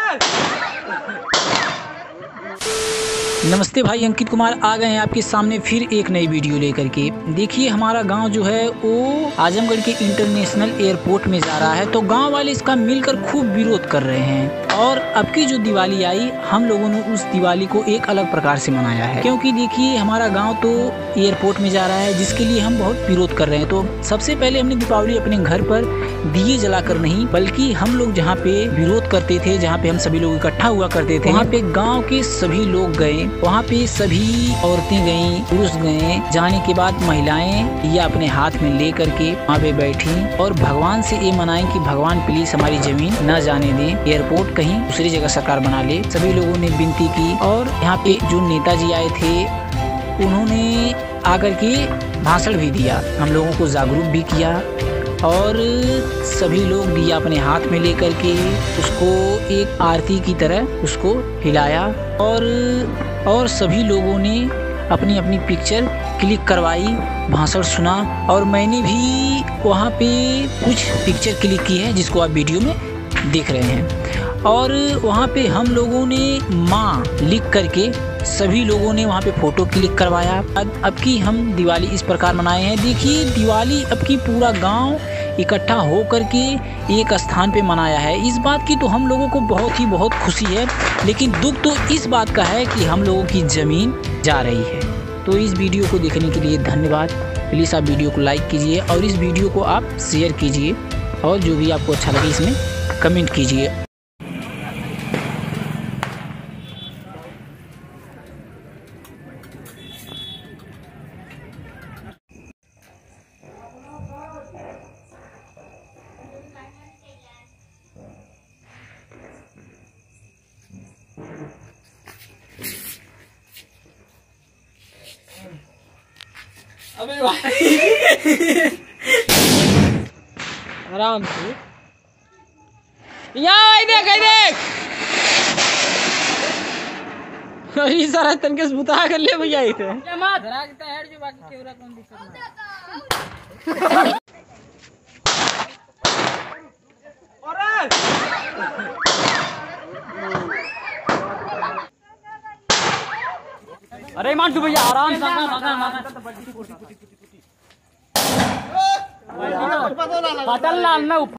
नमस्ते भाई, अंकित कुमार आ गए हैं आपके सामने फिर एक नई वीडियो लेकर के। देखिए हमारा गांव जो है वो आजमगढ़ के इंटरनेशनल एयरपोर्ट में जा रहा है, तो गांव वाले इसका मिलकर खूब विरोध कर रहे हैं। और अब की जो दिवाली आई, हम लोगों ने उस दिवाली को एक अलग प्रकार से मनाया है, क्योंकि देखिए हमारा गाँव तो एयरपोर्ट में जा रहा है, जिसके लिए हम बहुत विरोध कर रहे हैं। तो सबसे पहले हमने दीपावली अपने घर पर दिए जलाकर नहीं, बल्कि हम लोग जहाँ पे विरोध करते थे, जहाँ पे हम सभी लोग इकट्ठा हुआ करते थे, वहाँ पे गांव के सभी लोग गए। वहाँ पे सभी औरतें गईं, पुरुष गए। जाने के बाद महिलाएं या अपने हाथ में ले करके वहाँ पे बैठी और भगवान से ये मनाएं कि भगवान प्लीज हमारी जमीन न जाने दें, एयरपोर्ट कहीं दूसरी जगह सरकार बना ले। सभी लोगों ने विनती की और यहाँ पे जो नेताजी आए थे उन्होंने आकर के भाषण भी दिया, हम लोगों को जागरूक भी किया। और सभी लोग दिया अपने हाथ में लेकर के उसको एक आरती की तरह उसको हिलाया और सभी लोगों ने अपनी अपनी पिक्चर क्लिक करवाई, भाषण सुना। और मैंने भी वहाँ पे कुछ पिक्चर क्लिक की है जिसको आप वीडियो में देख रहे हैं। और वहाँ पे हम लोगों ने माँ लिख करके सभी लोगों ने वहाँ पे फोटो क्लिक करवाया। अब की हम दिवाली इस प्रकार मनाए हैं। देखिए दिवाली अब की पूरा गांव इकट्ठा हो करके एक स्थान पे मनाया है। इस बात की तो हम लोगों को बहुत खुशी है, लेकिन दुख तो इस बात का है कि हम लोगों की ज़मीन जा रही है। तो इस वीडियो को देखने के लिए धन्यवाद। प्लीज़ आप वीडियो को लाइक कीजिए और इस वीडियो को आप शेयर कीजिए और जो भी आपको अच्छा लगे इसमें कमेंट कीजिए। अबे भाई आराम से देख अरे सारा तनके से बुता कर ले भैया इथे मत रागता है जो बाकी केवरा कौन दिक्कत अरे मांटू भैया आराम से पटल लाल ना